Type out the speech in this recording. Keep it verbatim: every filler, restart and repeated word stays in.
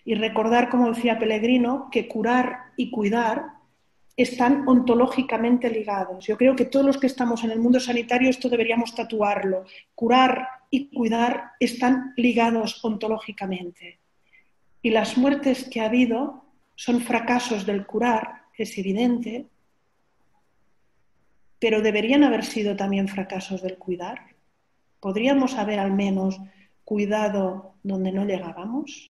Y recordar, como decía Pellegrino, que curar y cuidar están ontológicamente ligados. Yo creo que todos los que estamos en el mundo sanitario esto deberíamos tatuarlo. Curar y cuidar están ligados ontológicamente. Y las muertes que ha habido son fracasos del curar, es evidente, pero deberían haber sido también fracasos del cuidar. ¿Podríamos haber al menos cuidado donde no llegábamos?